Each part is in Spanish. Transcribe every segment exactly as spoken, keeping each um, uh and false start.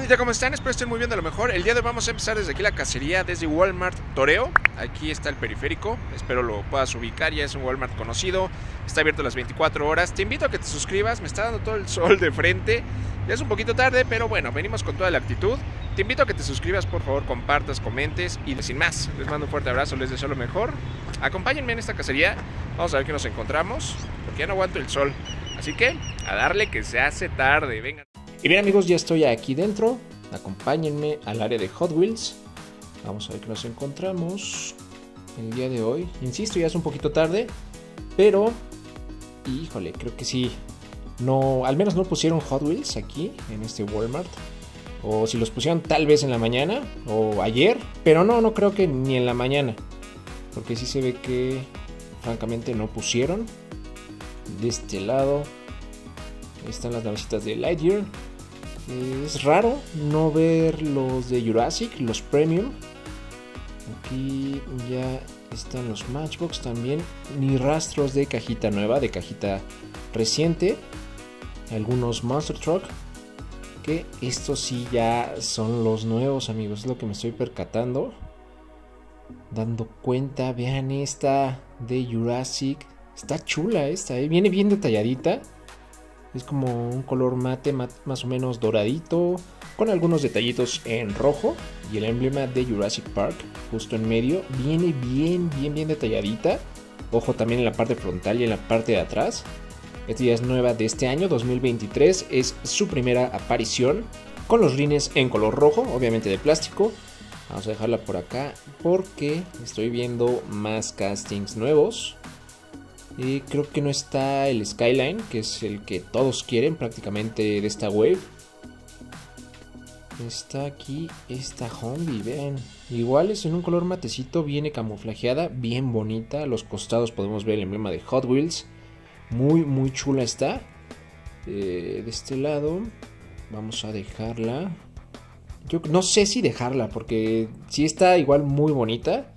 bandita? ¿Cómo están? Espero estén muy bien, de lo mejor. El día de hoy vamos a empezar desde aquí la cacería, desde Walmart Toreo. Aquí está el periférico, espero lo puedas ubicar, ya es un Walmart conocido. Está abierto las veinticuatro horas. Te invito a que te suscribas, me está dando todo el sol de frente. Ya es un poquito tarde, pero bueno, venimos con toda la actitud. Te invito a que te suscribas, por favor, compartas, comentes. Y sin más, les mando un fuerte abrazo, les deseo lo mejor. Acompáñenme en esta cacería, vamos a ver qué nos encontramos, porque ya no aguanto el sol. Así que, a darle que se hace tarde, vengan. Y bien amigos, ya estoy aquí dentro, acompáñenme al área de Hot Wheels. Vamos a ver qué nos encontramos el día de hoy. Insisto, ya es un poquito tarde, pero, híjole, creo que sí, no, al menos no pusieron Hot Wheels aquí en este Walmart. O si los pusieron tal vez en la mañana o ayer, pero no, no creo que ni en la mañana. Porque sí se ve que francamente no pusieron. De este lado están las navecitas de Lightyear. Es raro no ver los de Jurassic, los Premium. Aquí ya están los Matchbox también. Ni rastros de cajita nueva, de cajita reciente. Algunos Monster Truck. Que estos sí ya son los nuevos, amigos. Es lo que me estoy percatando. Dando cuenta, vean esta de Jurassic. Está chula esta, ¿eh? Viene bien detalladita. Es como un color mate, mat, más o menos doradito, con algunos detallitos en rojo. Y el emblema de Jurassic Park justo en medio. Viene bien, bien, bien detalladita. Ojo también en la parte frontal y en la parte de atrás. Esta ya es nueva de este año, dos mil veintitrés. Es su primera aparición con los rines en color rojo, obviamente de plástico. Vamos a dejarla por acá porque estoy viendo más castings nuevos. Y creo que no está el Skyline, que es el que todos quieren prácticamente de esta wave. Está aquí esta Humvee, vean. Igual es en un color matecito, viene camuflajeada, bien bonita. A los costados podemos ver el emblema de Hot Wheels. Muy, muy chula está. Eh, de este lado vamos a dejarla. Yo no sé si dejarla, porque sí está igual muy bonita.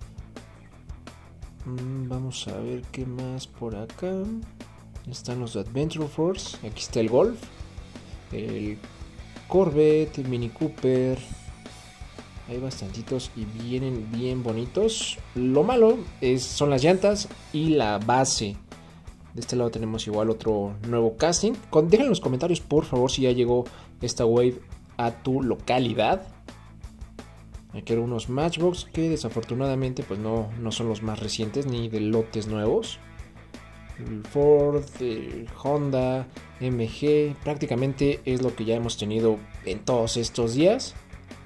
Vamos a ver qué más por acá. Están los Adventure Force. Aquí está el Golf, el Corvette, el Mini Cooper. Hay bastantitos y vienen bien bonitos. Lo malo es, son las llantas y la base. De este lado tenemos igual otro nuevo casting. Con, dejen en los comentarios por favor si ya llegó esta wave a tu localidad. Aquí hay algunos Matchbox que desafortunadamente pues no, no son los más recientes ni de lotes nuevos. El Ford, el Honda, M G, prácticamente es lo que ya hemos tenido en todos estos días.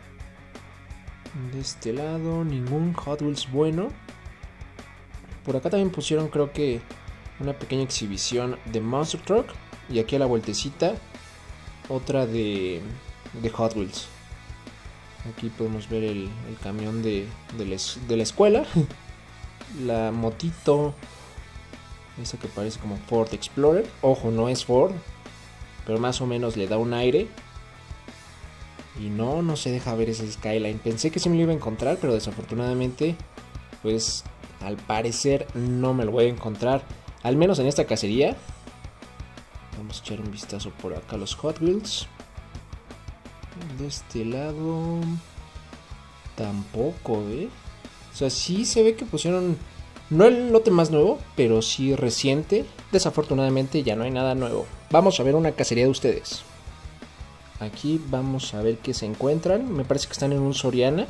De este lado ningún Hot Wheels bueno. Por acá también pusieron creo que una pequeña exhibición de Monster Truck. Y aquí a la vueltecita otra de, de Hot Wheels. Aquí podemos ver el, el camión de, de, les, de la escuela. La motito. Esa que parece como Ford Explorer. Ojo, no es Ford, pero más o menos le da un aire. Y no, no se deja ver ese Skyline. Pensé que sí me lo iba a encontrar, pero desafortunadamente, pues al parecer no me lo voy a encontrar. Al menos en esta cacería. Vamos a echar un vistazo por acá a los Hot Wheels. De este lado tampoco, ¿eh? O sea, sí se ve que pusieron, no el lote más nuevo, pero sí reciente. Desafortunadamente ya no hay nada nuevo. Vamos a ver una cacería de ustedes. Aquí vamos a ver qué se encuentran. Me parece que están en un Soriana.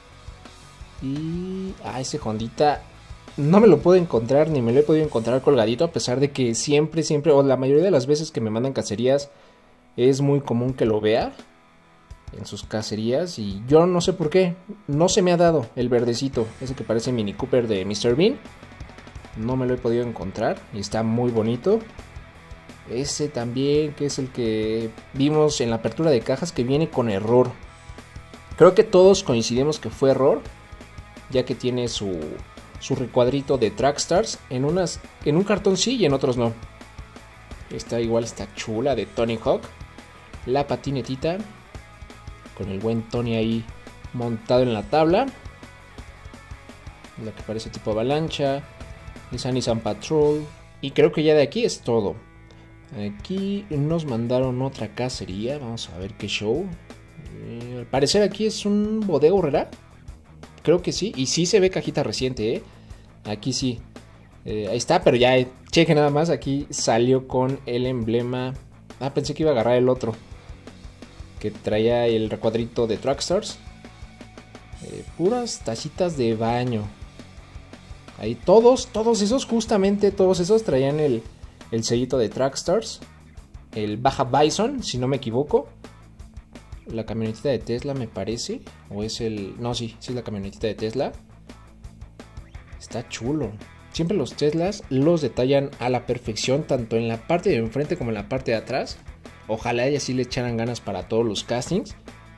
Y... ah, ese Hondita no me lo puedo encontrar, ni me lo he podido encontrar colgadito. A pesar de que siempre, siempre, o la mayoría de las veces que me mandan cacerías, es muy común que lo vea en sus cacerías. Y yo no sé por qué no se me ha dado el verdecito, ese que parece Mini Cooper de mister Bean. No me lo he podido encontrar y está muy bonito. Ese también, que es el que vimos en la apertura de cajas, que viene con error. Creo que todos coincidimos que fue error, ya que tiene su, su recuadrito de Trackstars. En, unas, en un cartón sí y en otros no. Esta igual está chula, de Tony Hawk. La patinetita con el buen Tony ahí montado en la tabla. La que parece tipo avalancha. Esa Nissan Patrol. Y creo que ya de aquí es todo. Aquí nos mandaron otra cacería. Vamos a ver qué show. Eh, al parecer aquí es un Bodega Aurrera. Creo que sí. Y sí se ve cajita reciente, ¿eh? Aquí sí. Eh, ahí está, pero ya eh, cheque nada más. Aquí salió con el emblema. Ah, pensé que iba a agarrar el otro. Que traía el recuadrito de Trackstars. Eh, puras tacitas de baño. Ahí todos, todos esos, justamente todos esos traían el, el sellito de Trackstars. El Baja Bison, si no me equivoco. La camionetita de Tesla me parece. O es el... No, sí, sí es la camionetita de Tesla. Está chulo. Siempre los Teslas los detallan a la perfección, tanto en la parte de enfrente como en la parte de atrás. Ojalá y así le echaran ganas para todos los castings.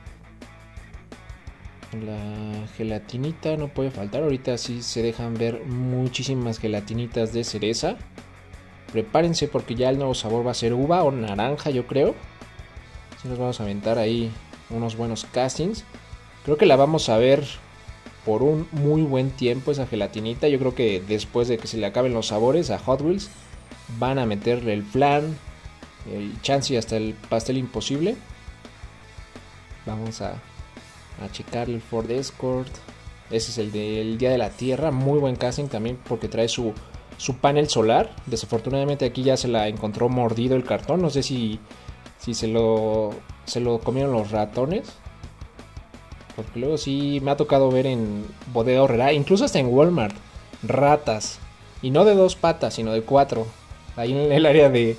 La gelatinita no puede faltar. Ahorita sí se dejan ver muchísimas gelatinitas de cereza. Prepárense porque ya el nuevo sabor va a ser uva o naranja, yo creo. Sí nos vamos a aventar ahí unos buenos castings. Creo que la vamos a ver por un muy buen tiempo esa gelatinita. Yo creo que después de que se le acaben los sabores a Hot Wheels, van a meterle el flan, el chance y hasta el pastel imposible. Vamos a, a checarle el Ford Escort. Ese es el del Día de la Tierra. Muy buen casting también porque trae su, su panel solar. Desafortunadamente aquí ya se la encontró mordido el cartón. No sé si... Si se lo, se lo comieron los ratones. Porque luego sí me ha tocado ver en Bodega Aurrera, incluso hasta en Walmart, ratas. Y no de dos patas, sino de cuatro. Ahí en el área de,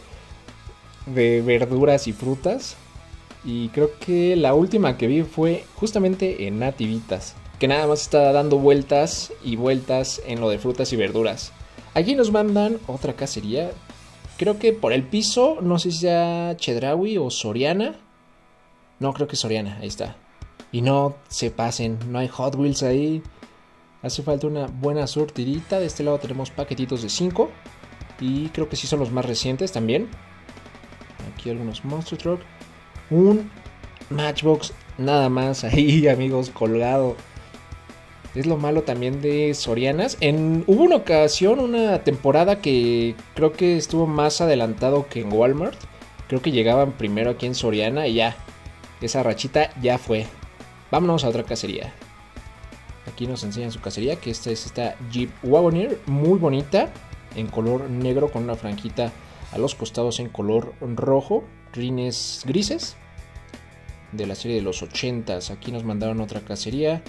de verduras y frutas. Y creo que la última que vi fue justamente en Nativitas. Que nada más está dando vueltas y vueltas en lo de frutas y verduras. Aquí nos mandan otra cacería. Creo que por el piso, no sé si sea Chedraui o Soriana. No, creo que Soriana, ahí está. Y no se pasen, no hay Hot Wheels ahí. Hace falta una buena surtidita. De este lado tenemos paquetitos de cinco. Y creo que sí son los más recientes también. Aquí algunos Monster Truck. Un Matchbox nada más ahí, amigos, colgado. Es lo malo también de Sorianas. En, hubo una ocasión, una temporada que creo que estuvo más adelantado que en Walmart. Creo que llegaban primero aquí en Soriana y ya. Esa rachita ya fue. Vámonos a otra cacería. Aquí nos enseñan su cacería, que esta es esta Jeep Wagoneer. Muy bonita, en color negro con una franjita a los costados en color rojo. Rines grises. De la serie de los ochentas. Aquí nos mandaron otra cacería.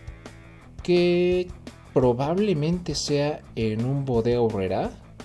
Que probablemente sea en un Bodega Aurrera.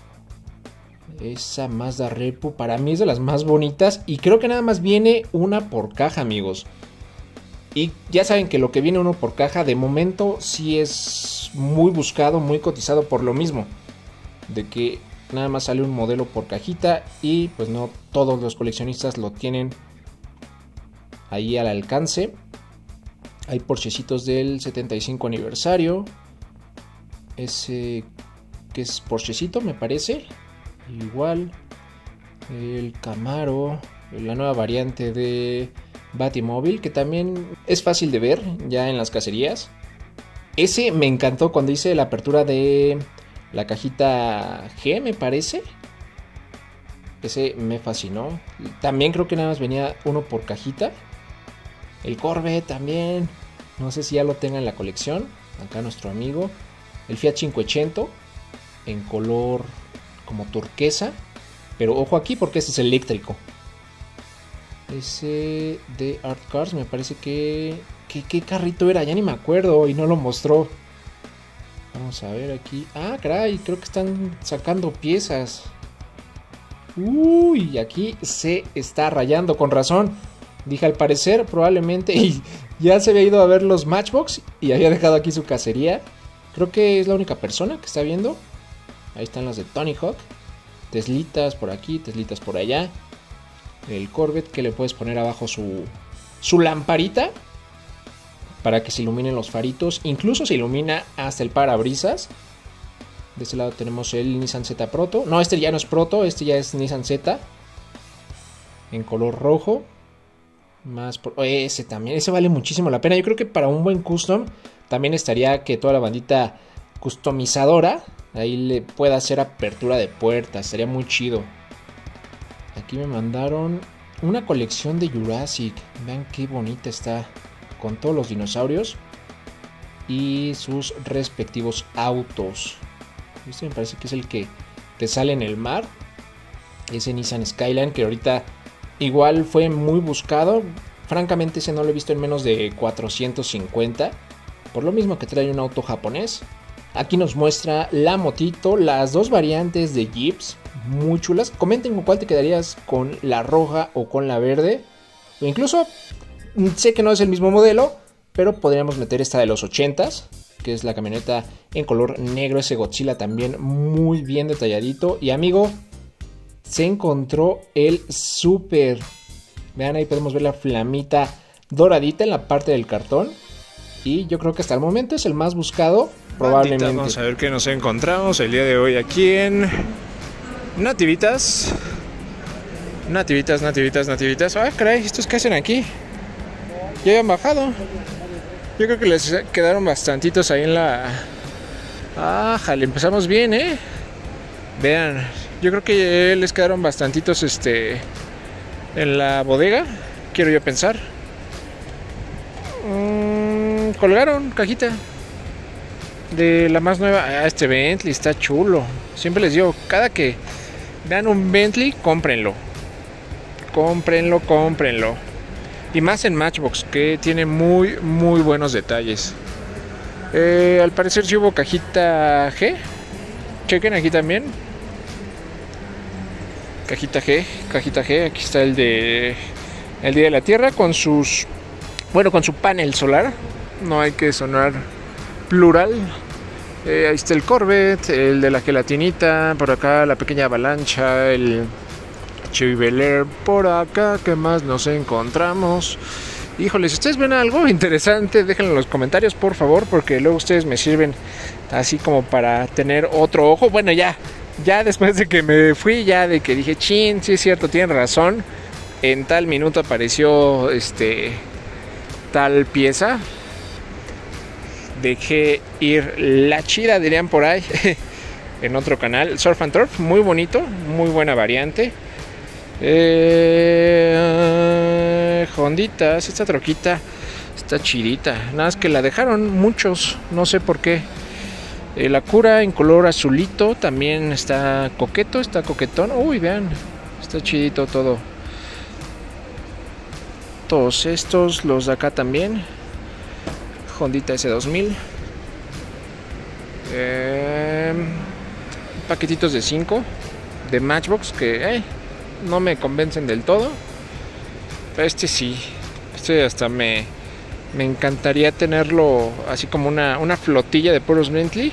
Esa Mazda Repu para mí es de las más bonitas. Y creo que nada más viene una por caja, amigos. Y ya saben que lo que viene uno por caja de momento sí es muy buscado, muy cotizado por lo mismo. De que nada más sale un modelo por cajita. Y pues no todos los coleccionistas lo tienen ahí al alcance. Hay Porschecitos del setenta y cinco aniversario. Ese que es Porschecito, me parece. Igual. El Camaro. La nueva variante de Batimóvil, que también es fácil de ver ya en las cacerías. Ese me encantó cuando hice la apertura de la cajita G, me parece. Ese me fascinó. También creo que nada más venía uno por cajita. El Corvette también. No sé si ya lo tenga en la colección. Acá nuestro amigo. El Fiat cincuecento. En color como turquesa. Pero ojo aquí porque este es eléctrico. Ese de Art Cars me parece que... que ¿Qué carrito era? Ya ni me acuerdo y no lo mostró. Vamos a ver aquí. Ah, caray, creo que están sacando piezas. Uy, aquí se está rayando con razón. Dije al parecer probablemente y ya se había ido a ver los Matchbox y había dejado aquí su cacería. Creo que es la única persona que está viendo. Ahí están las de Tony Hawk. Teslitas por aquí, Teslitas por allá. El Corvette que le puedes poner abajo su, su lamparita para que se iluminen los faritos. Incluso se ilumina hasta el parabrisas. De este lado tenemos el Nissan Z Proto. No, este ya no es Proto, este ya es Nissan Z. En color rojo. Más por... Ese también, ese vale muchísimo la pena. Yo creo que para un buen custom también estaría que toda la bandita customizadora ahí le pueda hacer apertura de puertas. Estaría muy chido. Aquí me mandaron una colección de Jurassic. Vean qué bonita está, con todos los dinosaurios y sus respectivos autos. Este me parece que es el que te sale en el mar. Ese Nissan Skyline, que ahorita igual fue muy buscado. Francamente ese no lo he visto en menos de cuatrocientos cincuenta. Por lo mismo que trae un auto japonés. Aquí nos muestra la motito, las dos variantes de Jeeps, muy chulas. Comenten con cuál te quedarías, con la roja o con la verde. O incluso, sé que no es el mismo modelo, pero podríamos meter esta de los ochentas, que es la camioneta en color negro, ese Godzilla también muy bien detalladito. Y amigo, se encontró el Super. Vean, ahí podemos ver la flamita doradita en la parte del cartón. Y yo creo que hasta el momento es el más buscado, probablemente. Bandita, vamos a ver qué nos encontramos el día de hoy aquí en Nativitas. Nativitas, nativitas, nativitas. Ah, caray, ¿estos qué hacen aquí? Ya habían bajado. Yo creo que les quedaron bastantitos ahí en la... Ah, jale, empezamos bien, ¿eh? Vean, yo creo que les quedaron bastantitos este, en la bodega, quiero yo pensar. Mm, colgaron cajita de la más nueva. Ah, este Bentley está chulo. Siempre les digo, cada que vean un Bentley, cómprenlo. Cómprenlo, cómprenlo. Y más en Matchbox, que tiene muy, muy buenos detalles. Eh, al parecer sí hubo cajita G. Chequen aquí también. Cajita G, cajita G. Aquí está el de el Día de la Tierra con sus... Bueno, con su panel solar. No hay que sonar plural. Eh, ahí está el Corvette, el de la gelatinita. Por acá la pequeña avalancha, el Chevy Bel Air. Por acá, ¿qué más nos encontramos? Híjole, si ustedes ven algo interesante, déjenlo en los comentarios, por favor, porque luego ustedes me sirven así como para tener otro ojo. Bueno, ya, ya después de que me fui, ya de que dije, chin, sí es cierto, tienen razón. En tal minuto apareció este tal pieza. Dejé ir la chida, dirían por ahí, en otro canal. Surf and Turf, muy bonito, muy buena variante. Eh, Honditas, esta troquita está chidita. Nada más que la dejaron muchos, no sé por qué. Eh, la Cura en color azulito también está coqueto, está coquetón. Uy, vean, está chidito todo. Todos estos, los de acá también. Hondita ese dos mil. Eh, paquetitos de cinco de Matchbox que eh, no me convencen del todo. Pero este sí. Este hasta me, me encantaría tenerlo así como una, una flotilla de puros Bentley.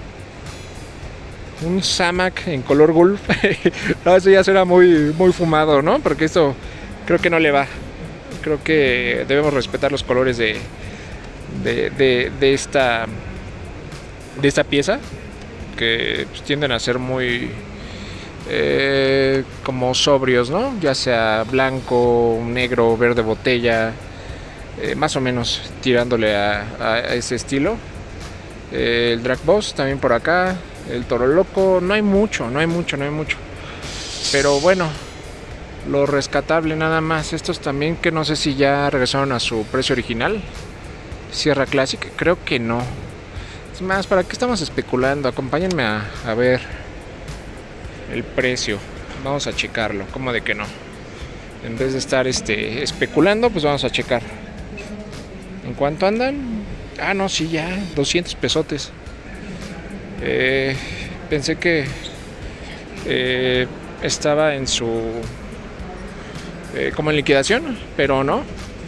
Un Samac en color Gulf. No, eso ya será muy, muy fumado, ¿no? Porque esto creo que no le va. Creo que debemos respetar los colores de, de, de, de, esta, de esta pieza. Que pues, tienden a ser muy... Eh, como sobrios, ¿no? Ya sea blanco, negro, verde botella, eh, más o menos tirándole a, a ese estilo. Eh, el Drag Boss también por acá, el Toro Loco, no hay mucho, no hay mucho, no hay mucho. Pero bueno, lo rescatable nada más. Estos también que no sé si ya regresaron a su precio original. Sierra Classic, creo que no. Es más, ¿para qué estamos especulando? Acompáñenme a, a ver el precio. Vamos a checarlo, ¿cómo de que no? En vez de estar este, especulando, pues vamos a checar. ¿En cuánto andan? Ah, no, sí, ya, doscientos pesotes. Eh, pensé que eh, estaba en su... Eh, como en liquidación, pero no.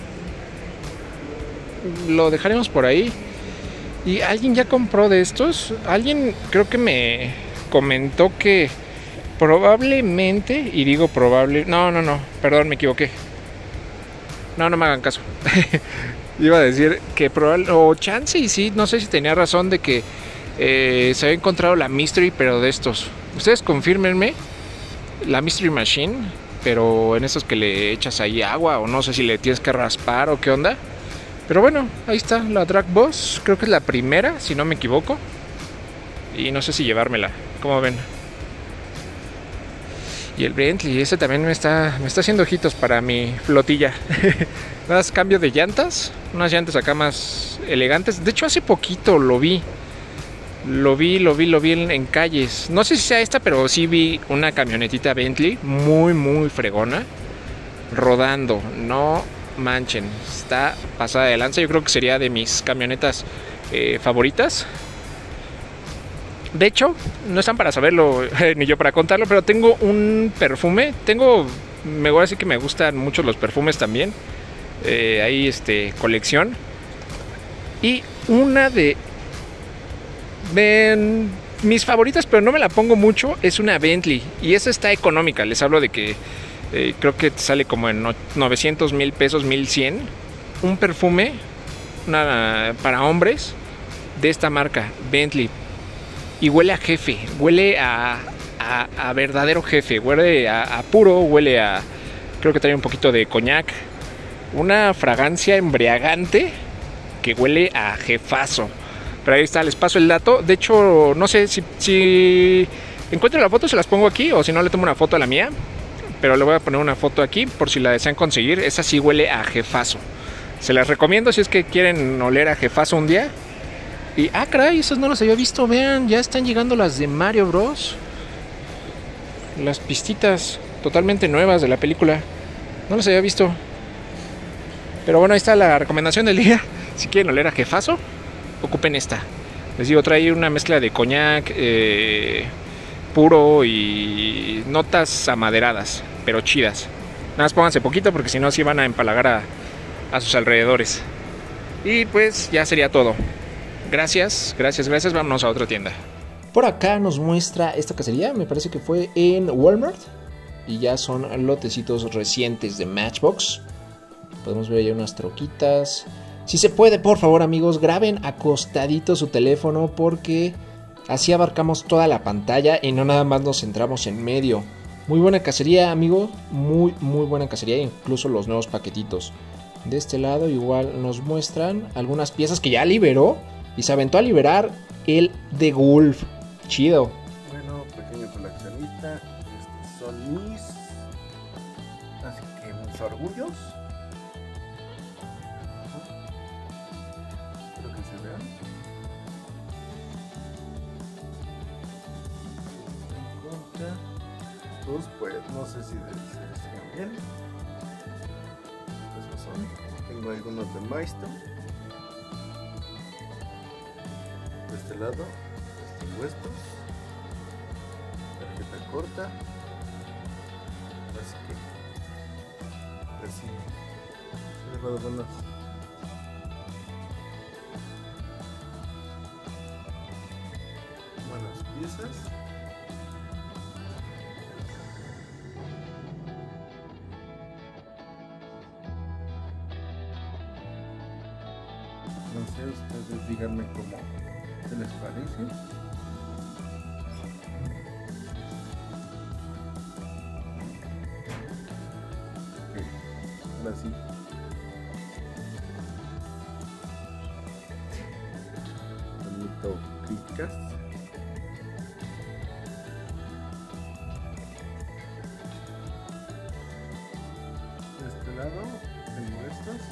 Lo dejaremos por ahí. ¿Y alguien ya compró de estos? Alguien creo que me comentó que probablemente, y digo probable, no, no, no, perdón, me equivoqué. No, no me hagan caso. Iba a decir que probable, o chance y sí, no sé si tenía razón de que eh, se había encontrado la Mystery, pero de estos. Ustedes confírmenme la Mystery Machine, pero en estos que le echas ahí agua, o no sé si le tienes que raspar o qué onda. Pero bueno, ahí está la Drag Boss, creo que es la primera, si no me equivoco. Y no sé si llevármela, ¿cómo ven? Y el Bentley, ese también me está, me está haciendo ojitos para mi flotilla. Más cambio de llantas, unas llantas acá más elegantes. De hecho, hace poquito lo vi. Lo vi, lo vi, lo vi en, en calles. No sé si sea esta, pero sí vi una camionetita Bentley muy, muy fregona rodando. No manchen, está pasada de lanza. Yo creo que sería de mis camionetas eh, favoritas. De hecho, no están para saberlo, eh, ni yo para contarlo, pero tengo un perfume. Tengo, me voy a decir que me gustan mucho los perfumes también. Eh, hay este, colección. Y una de, de mis favoritas, pero no me la pongo mucho, es una Bentley. Y esa está económica. Les hablo de que eh, creo que sale como en novecientos mil pesos, mil cien. Un perfume una, para hombres de esta marca, Bentley. Y huele a jefe, huele a, a, a verdadero jefe, huele a, a puro, huele a, creo que trae un poquito de coñac. Una fragancia embriagante que huele a jefazo. Pero ahí está, les paso el dato. De hecho, no sé si, si encuentro la foto, se las pongo aquí, o si no le tomo una foto a la mía. Pero le voy a poner una foto aquí por si la desean conseguir. Esa sí huele a jefazo. Se las recomiendo si es que quieren oler a jefazo un día. Y, ah, caray, esas no las había visto. Vean, ya están llegando las de Mario Bros. Las pistitas totalmente nuevas de la película. No las había visto. Pero bueno, ahí está la recomendación del día. Si quieren oler a jefazo, ocupen esta. Les digo, trae una mezcla de coñac eh, puro y notas amaderadas, pero chidas. Nada más pónganse poquito porque si no, sí van a empalagar a, a sus alrededores. Y pues ya sería todo. Gracias, gracias, gracias. Vámonos a otra tienda. Por acá nos muestra esta cacería. Me parece que fue en Walmart. Y ya son lotecitos recientes de Matchbox. Podemos ver ya unas troquitas. Si se puede, por favor, amigos, graben acostadito su teléfono, porque así abarcamos toda la pantalla y no nada más nos centramos en medio. Muy buena cacería, amigos. Muy, muy buena cacería. Incluso los nuevos paquetitos. De este lado igual nos muestran algunas piezas que ya liberó. Y se aventó a liberar el de Wolf. Chido. Bueno, pequeño coleccionista. Estos son mis. Así que mis orgullos. Espero que se vean. Pues, pues no sé si se ven bien. Esos son. Tengo algunos de Milestone. De este lado tengo estos, tarjeta corta, así que así he dejado buenas buenas piezas. No sé, ustedes díganme cómo, ¿qué les parece? Ok, ahora sí. Bonito críticas. De este lado tengo estos.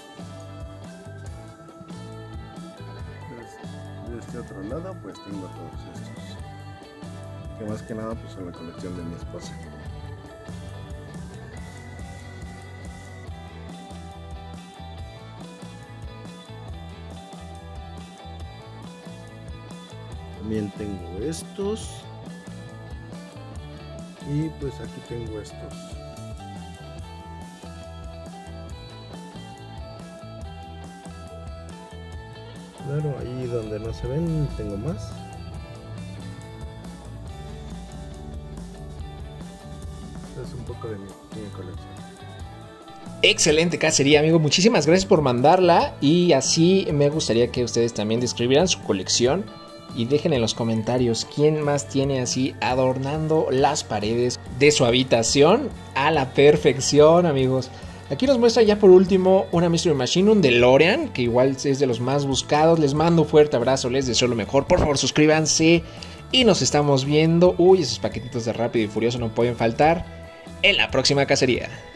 De este otro lado pues tengo todos estos, que más que nada pues son la colección de mi esposa. También tengo estos y pues aquí tengo estos. Claro, ahí donde no se ven tengo más. Esta es un poco de mi, mi colección. Excelente cacería, amigo. Muchísimas gracias por mandarla. Y así me gustaría que ustedes también describieran su colección. Y dejen en los comentarios quién más tiene así adornando las paredes de su habitación a la perfección, amigos. Aquí nos muestra ya por último una Mystery Machine, un DeLorean, que igual es de los más buscados. Les mando un fuerte abrazo, les deseo lo mejor. Por favor, suscríbanse Y nos estamos viendo. Uy, esos paquetitos de Rápido y Furioso no pueden faltar en la próxima cacería.